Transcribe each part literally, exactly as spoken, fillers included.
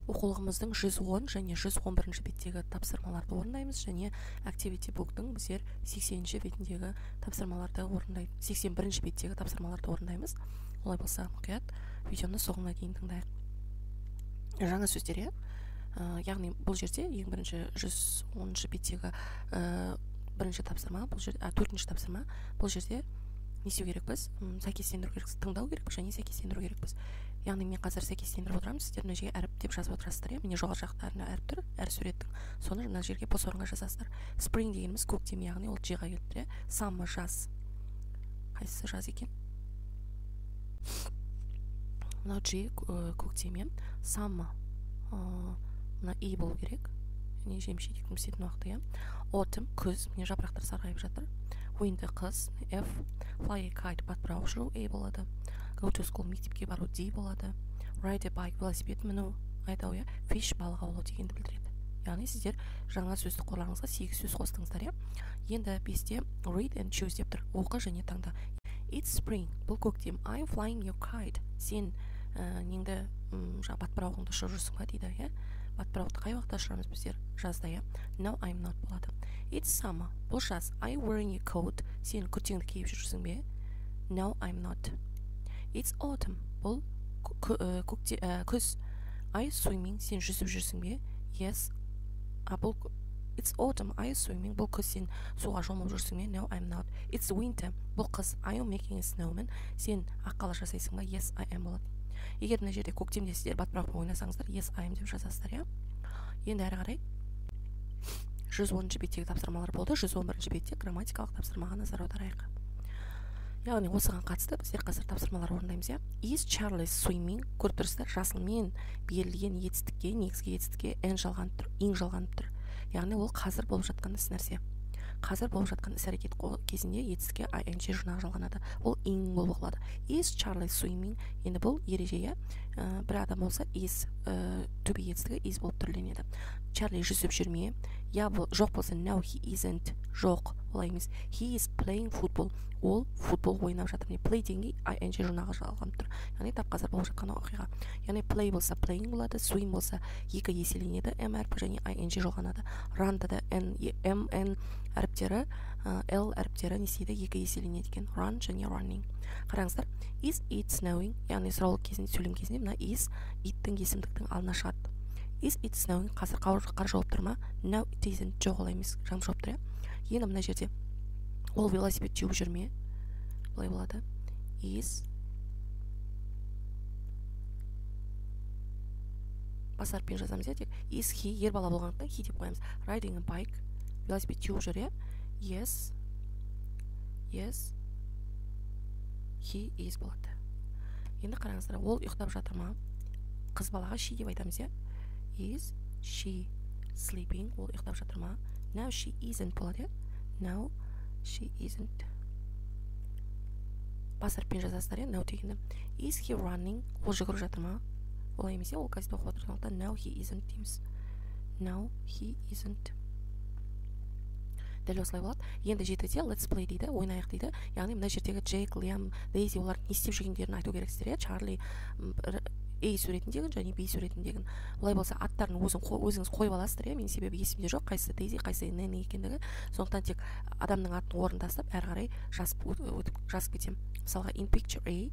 оқулығымыздың жүз он және жүз он бірінші беттегі тапсырмаларды орындаймыз, және Activity Book'тың біздер сексенінші бетіндегі тапсырмаларды орындаймыз, сексен бірінші беттегі тапсырмаларды орындаймыз. Олай болса, мұқият видеоны соңына дейін тыңдайық. Жаңа сөздер, яғни бұл жерде ең бірінші жүз оныншы беттегі бірінші тапсырма, бұл жерде төртінші тапсырма, бұл жерде не істеу керекпіз? Сәйкестендіру керекпіз, тыңдау керекпіз және сәйкестендіру керекпіз. Яғни мен қазір сәйкестендіріп отырамын, сіздер мына жерге әріп деп жазып отырасыздар. Міне жоғары жақтарында әріп тұр, әр суреттің. Соны мына жерге бос орынға жазасыздар. Spring дегеніміз көктем, яғни ол G-ға келтіре. Summer жаз. Қайсысы жаз екен? Мынау G көктем, Summer мына E болу керек. Яғни жемшеліктің пісетін уақыты. Autumn күз, міне жапырақтар сарғайып жатыр. Winter қыс, F. Fly a kite батпырау ұшыру, A болады. Go to school мектепке бару, D болады. Ride a bike велосипед міну, айдау, Fish балық аулау дегенді білдіреді. Яғни сіздер жаңа сөздік қорларыңызға сегіз сөз қостыңыздар. Енді бесте read and choose деп тұр. Оқы және таңда. It's spring, бұл көктем. I'm flying your kite. Сен неңді батпырауыңды ұшырып жүрсің ба дейді. Батпырауды қай уақытта ұшырамыз біздер? Жазда. No, I'm not болады. It's summer, бұл жаз. I'm wearing a coat. Сен күртеңді киіп жүрсің бе? No, I'm not. It's autumn, бұл күз. I swimming, сен жүзіп жүрсің бе? Yes. Бұл It's autumn, I swimming, бұл күз, сен суға шомылып жүрсің бе? No, I'm not. It's winter, бұл қыс. I am making a snowman. Сен аққала жасайсың ба? Yes, I am болады. Егер мына жерде көктемде сіздер батпырақпен ойнасаңыздар, yes, I am деп жазасыздар. Енді әрі қарай жүз оныншы беттегі тапсырмалар болды. жүз он бірінші бетте грамматикалық тапсырмаға назар аударайық. Яғни осыған қатысты біздер қазір тапсырмалар орындаймыз. Is Charlie swimming? Көріп тұрсыздар, жасылмен берілген етістікке, негізгі етістікке n жалғанып тұр, ing жалғанып тұр. Яғни ол қазір болып жатқан іс нәрсе. Қазір болып жатқан іс әрекет кезінде етістікке ing жұрнағы жалғанады. Ол ing болып қалады. Is Charlie swimming? Енді бұл ереже, бір адам болса is to be етістігі is болып түрленеді. Charlie жүзіп жүрме? Я жоқ болса no, he isn't. Жоқ, олай емес. He is playing football. Ол футбол ойнап жатыр. Play дегенге ing жұрнағы жалғанып тұр. Яғни тап қазір болып жатқан оқиға. Яғни play болса playing болады, swim болса екі еселенеді, m әрпі және ing жалғанады. Run да n, m, n әріптері, l әріптері не істейді, екі еселенеді екен. Run және running. Қараңыздар, is it snowing? Яғни сұраулы кезінде, сөйлем кезінде мына is it-тің есімдіктің алдына шығады. Is it snowing? Қазір қар жауып тұр ма? No, it isn't. Жоқ, олай емес. Жаң жауып тұр. Енді мына жерде ол велосипед теуіп жүр ме? Бұлай болады. Is бас әріппен жазамыз. Is he, ер бала болғандықтан he деп қоямыз. Riding a bike, велосипед теуіп жүр. Yes, yes, he is болады. Енді қараңыздар, ол ұйықтап жатыр ма? Қыз балаға she деп айтамыз. Is she sleeping? Ол ұйықтап жатыр ма? No, she isn't болады. No, she isn't. Бас әріппен жазасыздар. No дегенді. Is he running? Ол жүгіріп жатыр ма? Олай емес, ол газет оқып отырғандықтан no, he isn't дейміз. No, he isn't. Дәл осылай болады. Енді жетіде let's play дейді, ойнайық дейді. Яғни мына жердегі Джек, Лиам, Дейзи олар не істеп жүргендерін айту керексіздер. Чарли A суретіндегін және B суретіндегін. Олай болса аттарын өзіңіз қойып аласыздар. Менің себебі есімде жоқ, қайсысы Дейзи, қайсысы Нэнни екендігі. Сондықтан тек адамның атын орындастырып, әрі қарай жазып кетемін. Мысалға in picture A.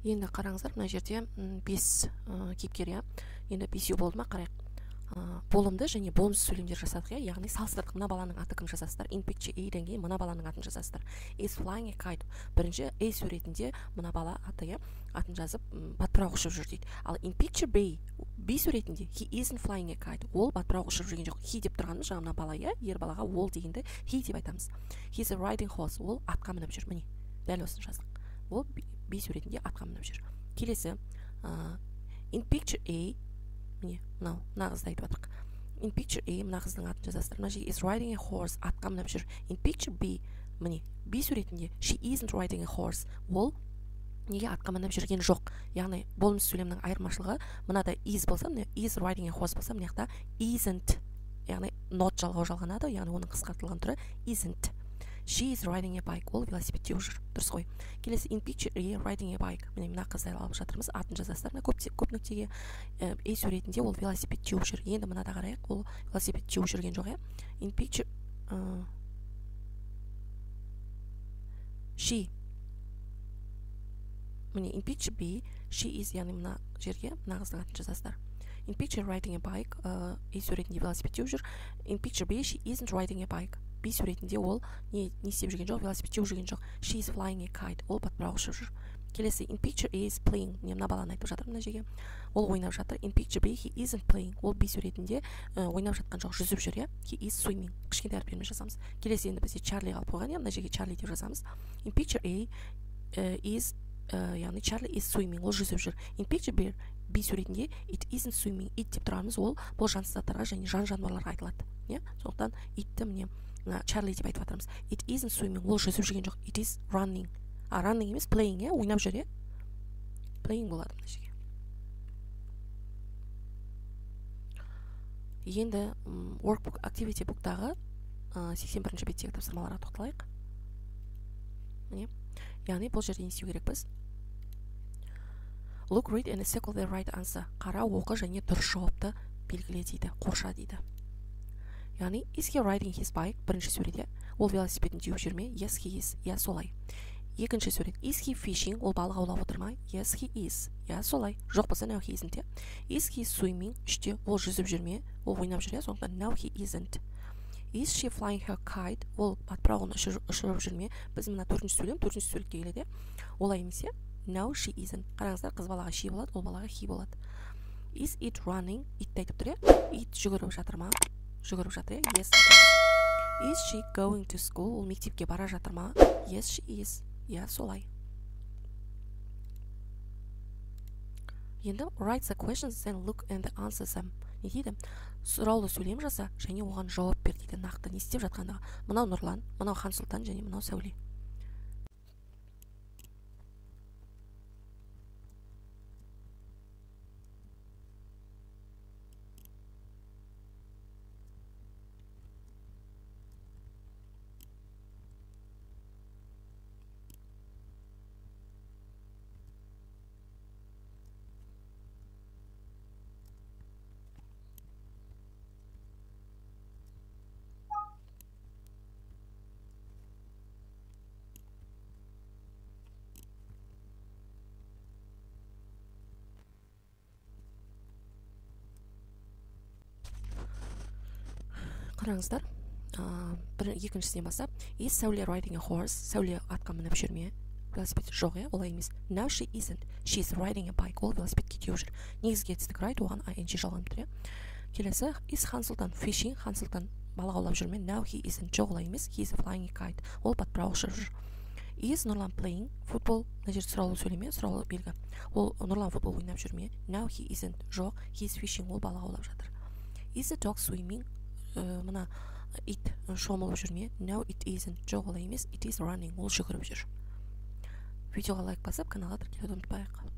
Енді қараңыздар, мына жерде бес кейіпкер, иә. Енді бесеу болды ма, қарайық. Болымды және бонус сөйлемдер жасадық, иә. Яғни салыстырдық. Мына баланың аты кім жазасыздар? In picture A-ден кейін мына баланың атын жазасыздар. Is flying a kite. Бірінші A суретінде мына бала аты, иә, атын жазып, батпырақ ұшып жүр дейді. Ал in picture B, B суретінде he isn't flying a kite. Ол батпырақ ұшып жүрген жоқ. He деп тұрғанымыз жаңа мына бала, иә, ер балаға ол дегенді he деп айтамыз. He's a riding horse. Ол атқа мініп жүр. Міне, дәл осыны жаздық. Ол B суретінде атқа мініп жүр. Келесі, in picture A, міне, мынау, мына қызды айтып жатырық. In picture A, мына қыздың атын жазасыздар. Мына жерге is riding a horse, атқа мініп жүр. In picture B, міне, B суретінде she isn't riding a horse. Ол неге атқа мініп жүрген жоқ. Яғни болмыс сөйлемнің айырмашылығы, мынада is болса, is riding a horse болса, мына жақта isn't, яғни not жалғау жалғанады, яғни оның қысқартылған түрі isn't. She is riding a bike. Ол велосипедте жүр. Дұрыс қой. Келесі in picture A riding a bike. Міне мына қызды алып жатырмыз. Атын жазасыздар. Көп көп нүктеге A суретінде ол велосипед теуіп жүр. Енді мынада қарайық. Ол велосипед теуіп жүрген жоқ, иә. In picture she. Міне in picture B she is, яғни мына жерге мына қыздың атын жазасыздар. In picture riding a bike, A суретінде велосипед теуіп жүр. In picture B she isn't riding a bike. B суретінде ол не не істеп жүрген жоқ, велосипед теуіп жүрген жоқ. She is flying a kite. Ол батпырақ ұшып жүр. Келесі in picture A is playing. Міне мына баланы айтып жатыр мына жерге. Ол ойнап жатыр. In picture B he isn't playing. Ол B суретінде ойнап жатқан жоқ, жүзіп жүр, иә. He is swimming. Кішкентай әріптермен жазамыз. Келесі енді бізде Charlie қалып қойған, иә. Мына жерге Charlie деп жазамыз. In picture A is, яғни Charlie is swimming. Ол жүзіп жүр. In picture B B суретінде it isn't swimming. It деп тұрамыз. Ол бұл жансыз заттарға және жан жануарларға айтылады, иә. Сондықтан it-ті міне Charlie деп айтып жатырмыз. It isn't swimming. Ол жүзіп жүрген жоқ. It is running. А running емес playing, иә, ойнап жүр, иә. Playing болады мына жерге. Енді workbook activity book'тағы сексен бірінші беттегі тапсырмаларға тоқталайық. Міне. Яғни бұл жерде не істеу керек біз? Look, read and circle the right answer. Қара, оқы және дұрыс жауапты белгіле дейді, қорша дейді. Яғни, is he riding his bike? Бірінші суретте, ол велосипедін теуіп жүр ме? Yes, he is. Я, солай. Екінші сурет, is he fishing? Ол балық аулап отыр ма? Yes, he is. Я, солай. Жоқ болса, no, he isn't. Is he swimming? Үште, ол жүзіп жүр ме? Ол ойнап жүр, сондықтан no, he isn't. Is she flying her kite? Ол батпырағын ұшырып жүр ме? Біз мына төртінші сөйлем, төртінші суретке келеді. Олай емес, no, she isn't. Қараңыздар, қыз балаға she болады, ол балаға he болады. Is it running? It айтып тұр, it жүгіріп жатыр ма? Жүгіріп жатыр, yes. Is she going to school? Ол мектепке бара жатыр ма? Yes, she is. Я, солай. Енді write the questions and look and answer them. Не дейді? Сұраулы сөйлем жаса және оған жауап бер дейді. Нақты не істеп жатқандығы. Мынау Нұрлан, мынау Хансұлтан және мынау Сәуле. Қараңыздар, бір екіншісінен бастап, is Сәуле riding a horse? Сәуле атқа мініп жүр ме? Велосипед жоқ, иә, олай емес. No, she isn't. She is riding a bike. Ол велосипедке теуіп жүр. Негізгі етістік right, оған ing жалғанып тұр, иә. Келесі, is Хансұлтан fishing? Хансұлтан балық аулап жүр ме? No, he isn't. Жоқ, олай емес. He is flying a kite. Ол батпырақ ұшырып жүр. Is Нұрлан playing? Футбол, мына жерде сұраулы сөйлеме, сұраулы белгі. Ол Нұрлан футбол ойнап жүр ме? No, he isn't. Жоқ, he is fishing. Ол балық аулап жатыр. Is the dog swimming? Мына it шомылып жүр ме? No, it isn't. Жоқ, олай емес. It is running. Ол жүгіріп жүр. Видеоға лайк басып, каналға тіркелуді ұмытпайық.